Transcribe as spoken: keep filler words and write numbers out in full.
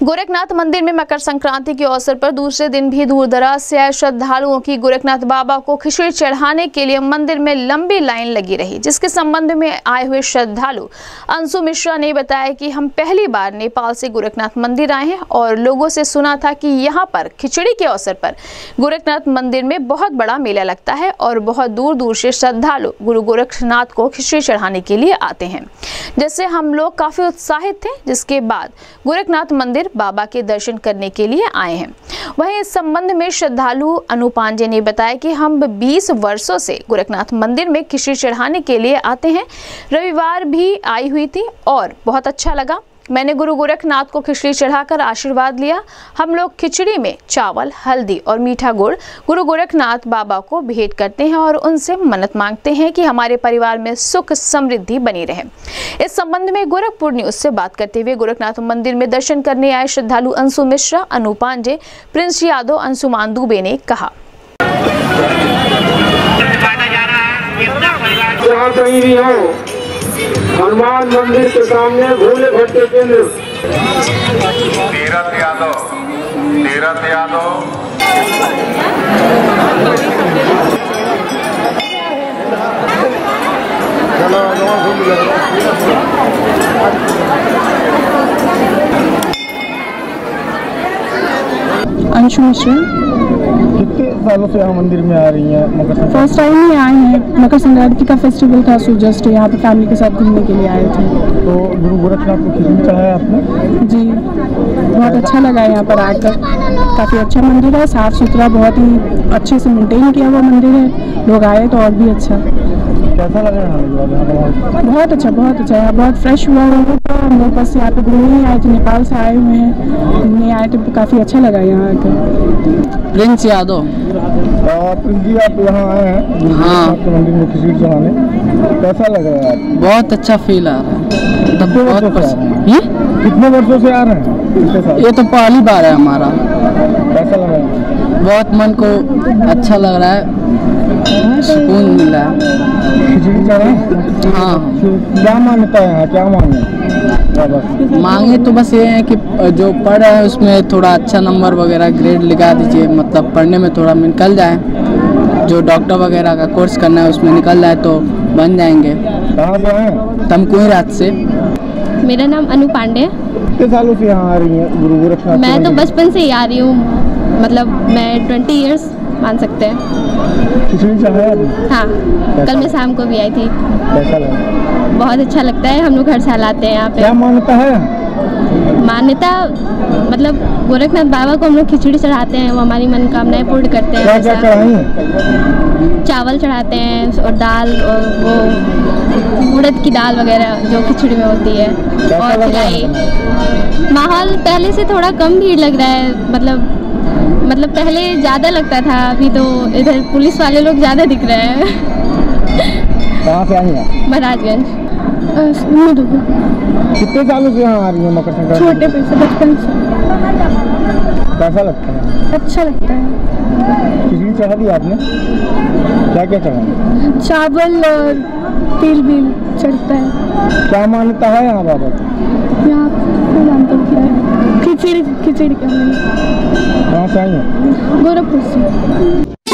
गोरखनाथ मंदिर में मकर संक्रांति के अवसर पर दूसरे दिन भी दूर दराज से आए श्रद्धालुओं की गोरखनाथ बाबा को खिचड़ी चढ़ाने के लिए मंदिर में लंबी लाइन लगी रही, जिसके संबंध में आए हुए श्रद्धालु अंशु मिश्रा ने बताया कि हम पहली बार नेपाल से गोरखनाथ मंदिर आए हैं और लोगों से सुना था कि यहाँ पर खिचड़ी के अवसर पर गोरखनाथ मंदिर में बहुत बड़ा मेला लगता है और बहुत दूर दूर से श्रद्धालु गुरु गोरखनाथ को खिचड़ी चढ़ाने के लिए आते हैं। जैसे हम लोग काफी उत्साहित थे, जिसके बाद गोरखनाथ मंदिर बाबा के दर्शन करने के लिए आए हैं। वहीं इस संबंध में श्रद्धालु अनु पांडे ने बताया कि हम बीस वर्षों से गोरखनाथ मंदिर में खिचड़ी चढ़ाने के लिए आते हैं। रविवार भी आई हुई थी और बहुत अच्छा लगा। मैंने गुरु गोरखनाथ को खिचड़ी चढ़ाकर आशीर्वाद लिया। हम लोग खिचड़ी में चावल, हल्दी और मीठा गुड़ गुरु गोरखनाथ बाबा को भेंट करते हैं और उनसे मन्नत मांगते हैं कि हमारे परिवार में सुख समृद्धि बनी रहे। इस संबंध में गोरखपुर न्यूज से बात करते हुए गोरखनाथ मंदिर में दर्शन करने आए श्रद्धालु अंशु मिश्रा, अनु पांडे, प्रिंस यादव, अंशुमान दुबे ने कहा, हनुमान मंदिर के सामने भोले भट्टे केंद्र तीरथ यादव तीरथ यादव अंशु मिश्रा। कितने सालों से यहाँ मंदिर में आ रही हैं? मकर संक्रांति फर्स्ट टाइम ही आए हैं। मकर संक्रांति का फेस्टिवल था, सो जस्ट यहाँ पे फैमिली के साथ घूमने के लिए आए थे। तो गुरु गोरखनाथ को खिचड़ी चढ़ाया आपने? जी, बहुत अच्छा लगा यहाँ पर आकर। काफ़ी अच्छा मंदिर है, साफ़ सुथरा, बहुत ही अच्छे से मेंटेन किया हुआ मंदिर है। लोग आए तो और भी अच्छा। कैसा लगा यहाँ? बहुत अच्छा, बहुत अच्छा। यहाँ बहुत फ्रेश हुआ है। हम लोग बस यहाँ पे घूमने ही आए थे, नेपाल से आए हुए हैं, घूमने आए थे, काफ़ी अच्छा लगा यहाँ आकर। प्रिंस यादव। प्रिंस जी, आप यहाँ आए हैं हाँ मंदिर में खिचड़ी चढ़ाने, कैसा लग रहा है? बहुत अच्छा फील आ रहा है। कितने वर्षों से आ रहे हैं? कितने वर्षों से आ रहे हैं? ये तो पहली बार है हमारा। कैसा लग रहा है? बहुत मन को अच्छा लग रहा है, सुकून मिल रहा है। खिचड़ी चढ़ाए? हाँ। क्या मान्यता है यहाँ, क्या मांगे? मांगे तो बस ये है कि जो पढ़ रहे हैं उसमें थोड़ा अच्छा नंबर वगैरह ग्रेड लगा दीजिए, मतलब पढ़ने में थोड़ा निकल जाए। जो डॉक्टर वगैरह का कोर्स करना है उसमें निकल जाए तो बन जाएंगे। कहाँ से आए? तमकुही रात से। मेरा नाम अनु पांडे। कितने सालों से यहाँ आ रही हैं गुरु गोरखनाथ? मैं तो बचपन से ही आ रही हूँ, मतलब मैं ट्वेंटी इयर्स मान सकते हैं। खिचड़ी चढ़ाया? हाँ, कल मैं शाम को भी आई थी। कैसा लगा? बहुत अच्छा लगता है। हम लोग हर साल आते हैं यहाँ पे। क्या मान्यता है? मान्यता मतलब गोरखनाथ बाबा को हम लोग खिचड़ी चढ़ाते हैं, वो हमारी मनोकामनाएं पूर्ण करते हैं। क्या क्या चढ़ाई हैं? चावल चढ़ाते हैं और दाल और वो उड़द की दाल वगैरह जो खिचड़ी में होती है, और खिलाई। माहौल पहले से थोड़ा कम भीड़ लग रहा है, मतलब मतलब पहले ज़्यादा लगता था, अभी तो इधर पुलिस वाले लोग ज़्यादा दिख रहे हैं। कहाँ से आई हैं? महाराजगंज। कितने सालों से यहाँ आ रही हैं मकर संक्रांति? छोटे पे से, बचपन से। कैसा लगता है? अच्छा लगता है। खिचड़ी चढ़ा दी आपने? क्या क्या चढ़ा? चावल और तिल भी चढ़ता है। क्या मान्यता है यहाँ बाबा की? यहाँ खिचड़ी खिचड़ी का। कहाँ से आई हैं? गोरखपुर से।